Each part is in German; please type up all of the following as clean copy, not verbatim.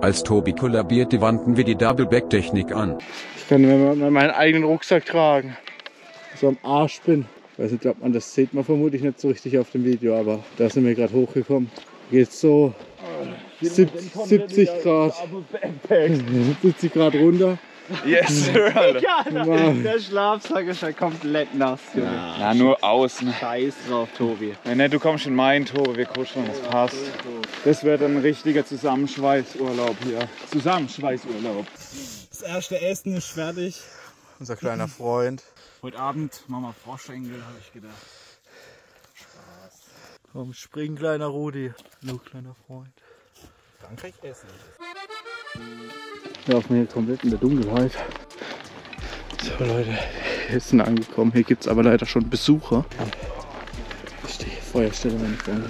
Als Tobi kollabierte, wandten wir die Double-Back-Technik an. Ich kann meinen eigenen Rucksack tragen. So am Arsch bin. Ich weiß nicht, ob man das sieht man vermutlich nicht so richtig auf dem Video, aber da sind wir gerade hochgekommen. Geht so 70 Grad. 70 Grad runter. Yes, Sir, Alter. Der Schlafsack ist ja komplett nass. Ja, nur außen. Scheiß drauf, Tobi. Wenn nicht, du kommst in meinen, Tobi, wir kuscheln, das passt. Das wird ein richtiger Zusammenschweißurlaub hier. Zusammenschweißurlaub. Das erste Essen ist fertig. Unser kleiner Freund. Heute Abend machen wir Froschschenkel, habe ich gedacht. Komm, spring, kleiner Rudi. Hallo, kleiner Freund. Dann krieg ich Essen. Wir laufen hier komplett in der Dunkelheit. So Leute, wir sind angekommen. Hier gibt es aber leider schon Besucher. Das ist die Feuerstelle, meine Freunde.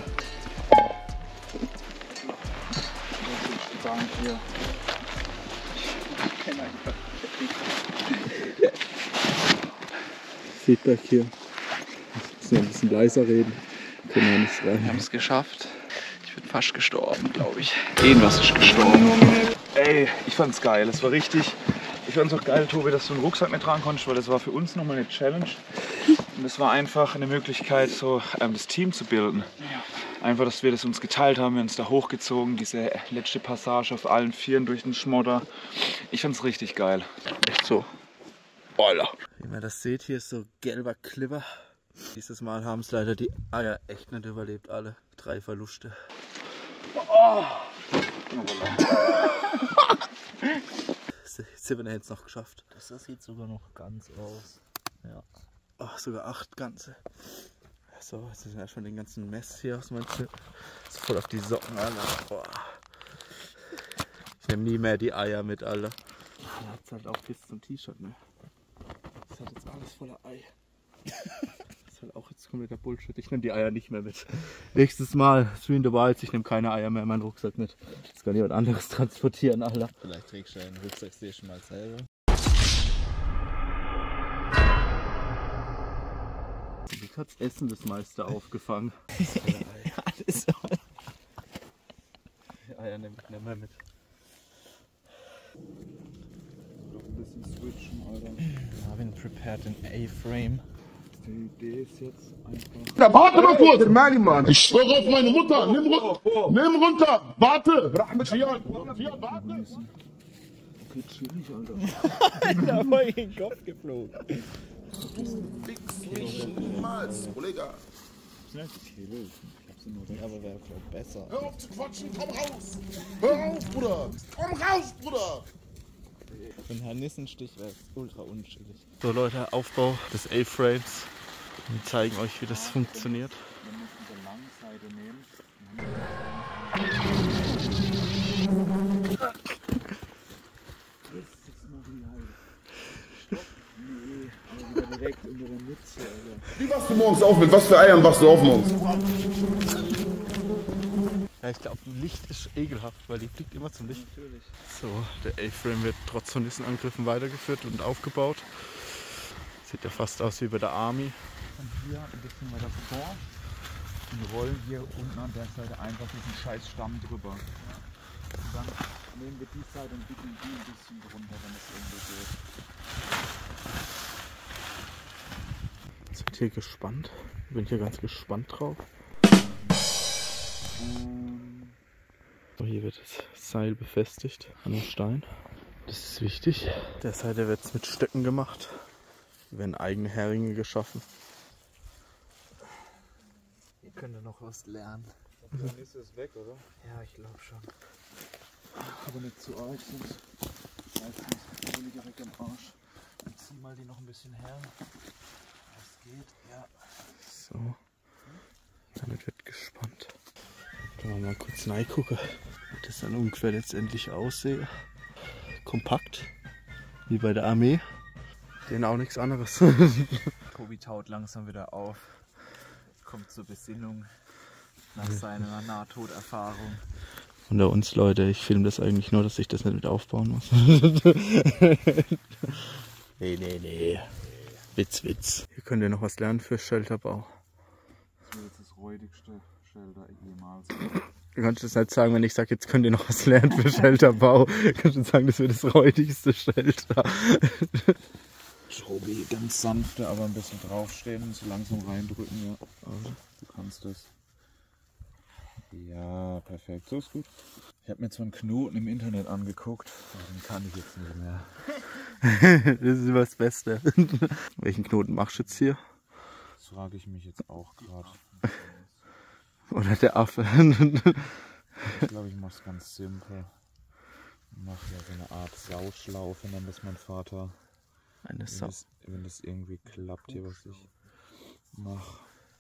Feedback hier. Müssen wir ein bisschen leiser reden. Können wir nicht schreien. Wir haben es geschafft. Ich bin fast gestorben, glaube ich. Irgendwas ist gestorben. Ey, ich fand's geil. Es war richtig. Ich fand's auch geil, Tobi, dass du einen Rucksack mit tragen konntest, weil das war für uns nochmal eine Challenge. Und es war einfach eine Möglichkeit, so das Team zu bilden. Einfach, dass wir das uns geteilt haben, wir haben uns da hochgezogen, diese letzte Passage auf allen Vieren durch den Schmodder. Ich fand's richtig geil. Echt so. Alter. Wie man das sieht, hier ist so gelber Klipper. Dieses Mal haben es leider die Eier echt nicht überlebt, alle 3 Verluste. Oh. Jetzt sind wir jetzt noch geschafft. Das sieht sogar noch ganz aus. Ja. Oh, sogar 8 ganze. So, jetzt ist ja schon den ganzen Mess hier aus meinem Zimmer. Ist voll auf die Socken, Alter. Boah. Ich nehme nie mehr die Eier mit, Alter. Er hat halt auch bis zum T-Shirt, ne? Das hat jetzt alles voller Ei. Das ist halt auch jetzt kompletter Bullshit. Ich nehme die Eier nicht mehr mit. Nächstes Mal, Stream the Wilds, ich nehme keine Eier mehr in meinen Rucksack mit. Das kann jemand anderes transportieren, Alter. Vielleicht trägst du einen Rucksack mal selber. Wie hat's Essen das meiste aufgefangen? Ja, das ist so. Die Eier nehme ich nicht mehr mit. Ein bisschen switchen, Alter. Marvin prepared an A-Frame. Die Idee ist jetzt einfach. Ja, warte mal kurz, Mann. Ich schwöre auf meine Mutter. Nimm runter. Warte. Gian, warte. Okay, chillig, Alter. Da war ich in den Kopf geflogen. Du wichst mich niemals, Kollege. Aber wäre vielleicht besser. Hör auf zu quatschen, komm raus. Hör auf, Bruder. Komm raus, Bruder. Für einen Hornissenstich wäre es ultra unschillig. So Leute, Aufbau des A-Frames. Wir zeigen euch, wie das funktioniert. Wir müssen die Langseite nehmen. Aber direkt unter der Mütze, Alter. Wie wachst du morgens auf? Mit was für Eiern wachst du auf morgens? Ja, ich glaube, Licht ist ekelhaft, weil die fliegt immer zum Licht. Natürlich. So, der A-Frame wird trotz Hornissenangriffen weitergeführt und aufgebaut. Sieht ja fast aus wie bei der Army. Und hier ein bisschen weiter vor und rollen hier unten an der Seite einfach diesen scheiß Stamm drüber. Und dann nehmen wir die Seite und wickeln die ein bisschen drunter, wenn es irgendwie geht. Jetzt wird hier gespannt. Bin hier ganz gespannt drauf. So, hier wird das Seil befestigt an dem Stein. Das ist wichtig. Der Seite wird es mit Stöcken gemacht. Hier werden eigene Heringe geschaffen. Ihr könnt ja noch was lernen. Dann ist es weg, oder? Ja, ich glaube schon. Aber nicht zu arg, sonst meistens bin ich direkt am Arsch. Ich zieh mal die noch ein bisschen her. Das geht, ja. So. Damit wird gespannt. Können wir mal kurz reingucken, wie das dann ungefähr letztendlich aussehe. Kompakt, wie bei der Armee. Denen auch nichts anderes. Tobi taut langsam wieder auf. Kommt zur Besinnung nach seiner Nahtoderfahrung. Unter uns Leute, ich filme das eigentlich nur, dass ich das nicht mit aufbauen muss. Nee. Witz. Hier könnt ihr noch was lernen für Shelterbau. Das wird jetzt das räudigste Shelter jemals. Du kannst es nicht sagen, wenn ich sage, jetzt könnt ihr noch was lernen für Shelterbau. Kannst du sagen, das wird das räudigste Shelter. Schraube ganz sanfte, aber ein bisschen draufstehen und so langsam reindrücken, ja. Du kannst das. Ja, perfekt, so ist gut. Ich habe mir zwar einen Knoten im Internet angeguckt, aber den kann ich jetzt nicht mehr. Das ist immer das Beste. Welchen Knoten machst du jetzt hier? Das frage ich mich jetzt auch gerade. Oder der Affe? Ich glaube, ich mache es ganz simpel. Ich mache ja so eine Art Sauschlaufe, nennt das mein Vater. Eine Sau. Wenn das irgendwie klappt hier, was ich mache.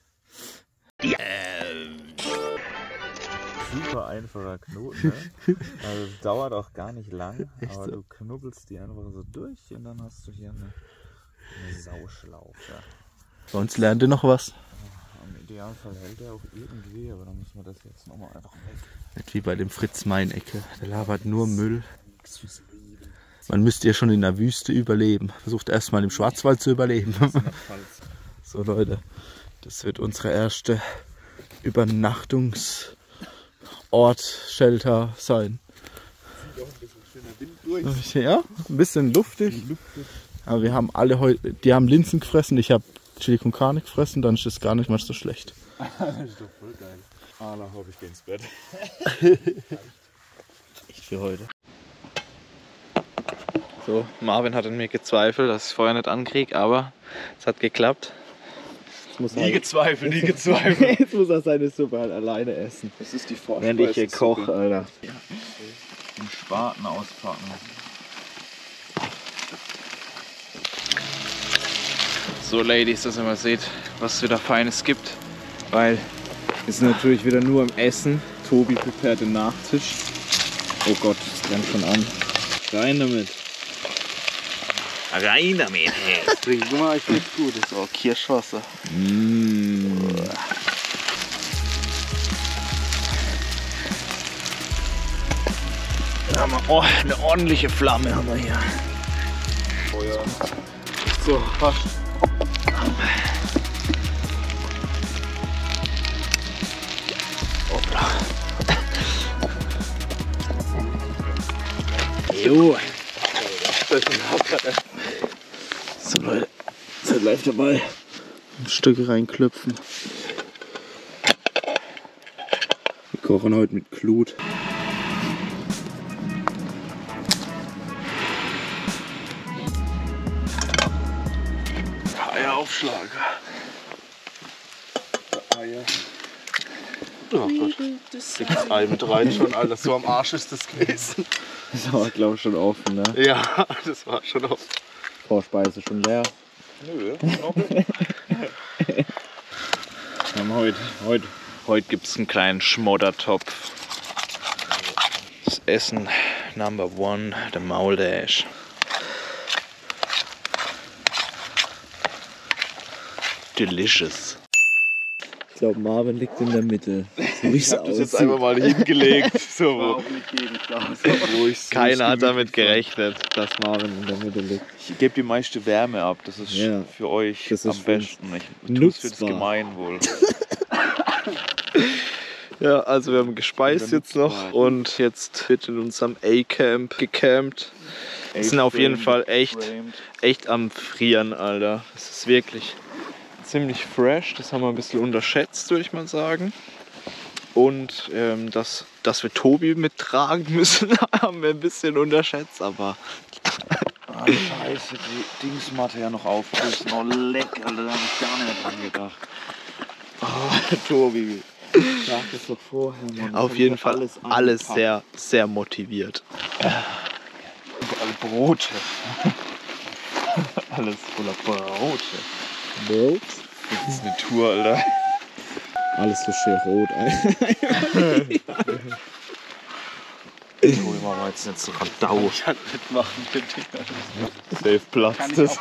Super einfacher Knoten, ne? Also es dauert auch gar nicht lang, aber du knubbelst die einfach so durch und dann hast du hier eine Sauschlaufe. Bei uns lernt ihr noch was. Im Idealfall hält er auch irgendwie, aber dann müssen wir das jetzt nochmal einfach weg. Nicht wie bei dem Fritz Meinecke. Der labert nur Müll. Man müsste ja schon in der Wüste überleben. Versucht erstmal im Schwarzwald zu überleben. So Leute, das wird unsere erste Übernachtungsort, Shelter sein. Sieht auch ein bisschen schöner Wind durch. Ja, ein bisschen luftig. Aber wir haben alle heute, die haben Linsen gefressen, ich habe Chili con Carne gefressen, dann ist das gar nicht mal so schlecht. Das ist doch voll geil. Da hoffe ich, gehe ins Bett. Echt für heute. So, Marvin hat an mir gezweifelt, dass ich vorher nicht ankriege, aber es hat geklappt. Nie gezweifelt, nie gezweifelt. Jetzt muss er seine Suppe halt alleine essen. Das ist die Vorspeise. Während ich hier koche, Alter. Den Spaten auspacken. So Ladies, dass ihr mal seht, was es wieder Feines gibt. Weil wir sind natürlich wieder nur am Essen. Tobi prepared den Nachtisch. Oh Gott, das brennt schon an. Rein damit. Rein damit. Trink mal, ich find's gut. Das ist auch Kirschwasser. Haben wir, oh, eine ordentliche Flamme haben wir hier. Feuer. So, fast. Jo. So Leute, seid live dabei. Ein Stück reinklopfen. Wir kochen heute mit Glut. Eieraufschlag. Eier. Oh Gott, das Ei mit rein schon, Alter. So am Arsch ist das gewesen. Das war glaube ich schon offen, ne? Ja, das war schon oft. Vorspeise schon leer. Nö, Heute gibt es einen kleinen Schmoddertopf. Das Essen Number 1, der Mauldash. Delicious. Ich glaube, Marvin liegt in der Mitte. So ich hab das jetzt einfach mal hingelegt. So, Keiner hat damit gerechnet, dass Marvin in der Mitte liegt. ich gebe die meiste Wärme ab. Das ist Ja, für euch das ist am besten. Ich tue es für das nutzbar. Gemeinwohl. Ja, also wir haben gespeist jetzt noch und jetzt wird in unserem A-Camp gecampt. Wir sind auf jeden Fall echt am Frieren, Alter. Es ist wirklich ziemlich fresh, das haben wir ein bisschen unterschätzt, würde ich mal sagen. Und dass wir Tobi mittragen müssen, haben wir ein bisschen unterschätzt, aber... Ah, scheiße, die Dingsmatte ja noch aufpushen. Oh, leck, Alter, da hab ich gar nicht dran gedacht. Oh, Tobi, Sag das doch vorher, Mann. auf jeden Fall alles sehr, sehr motiviert. Alle Brote. Alles voller Brote. Bro? Das ist eine Tour, Alter. Alles so schön rot, Alter. Tobi, machen wir jetzt nicht so Radau. Ich kann mitmachen, bitte. Safe platzt es.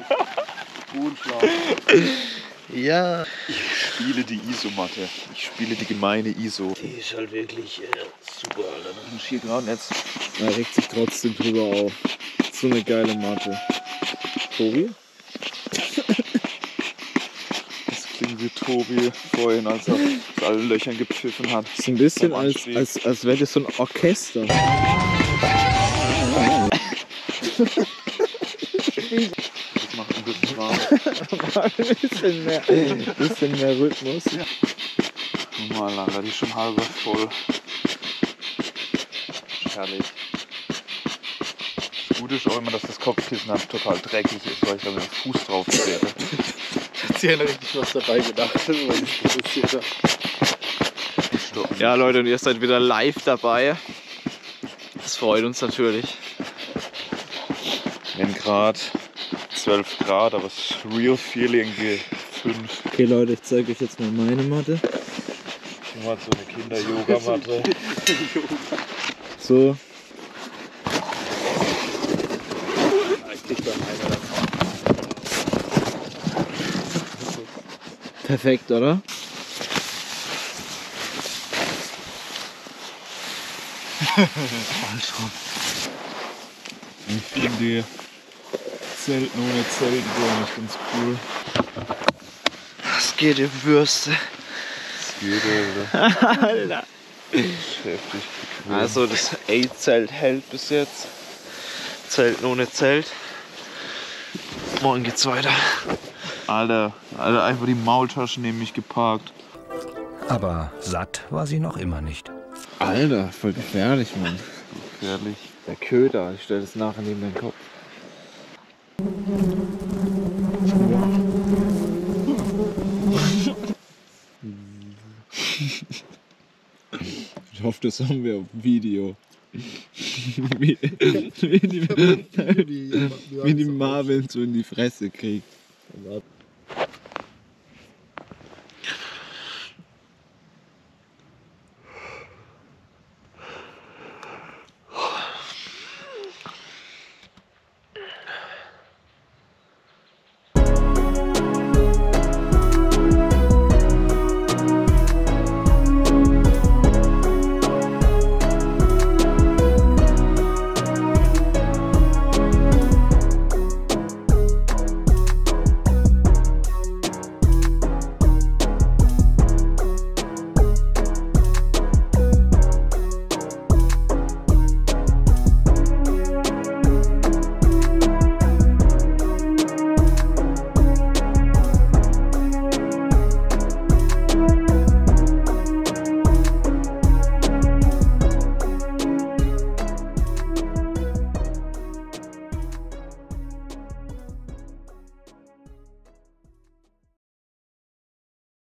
Ja. Ich spiele die Isomatte. Ich spiele die gemeine Iso. Die ist halt wirklich super, Alter. Und hier gerade jetzt. Er regt sich trotzdem drüber auf. So eine geile Matte. Tobi? Das klingt bisschen wie Tobi vorhin, als er aus allen Löchern gepfiffen hat. ist ein bisschen Beim Anstieg. als wäre das so ein Orchester. Das macht ein bisschen Spaß. ein bisschen mehr Rhythmus. Normal, Alter, die ist schon halb voll. Herrlich. Das Gute ist auch immer, dass das Kopfkissen halt total dreckig ist, weil ich da mit dem Fuß drauf trete. Hat sich ja richtig was dabei gedacht, weil ich das interessiert habe. Ja Leute, und ihr seid wieder live dabei. Das freut uns natürlich. Wenn Grad, 12 Grad, aber das Real Feeling wie 5. Okay Leute, ich zeige euch jetzt mal meine Matte. Nur mal so eine Kinder-Yoga-Matte. So. Perfekt, oder? Ich finde die Zelten ohne Zelten nicht ganz cool. Was geht, ihr Würste? Das geht, Alter. Alter. Das ist heftig bequem. Also das A-Zelt hält bis jetzt. Zelten ohne Zelt. Morgen geht's weiter. Alter, einfach die Maultaschen neben mich geparkt. Aber satt war sie noch immer nicht. Alter, voll gefährlich, Mann. Gefährlich. Der Köder, ich stell das nachher neben deinen Kopf. Ich hoffe, das haben wir auf Video. wie die Marvin so in die Fresse kriegt.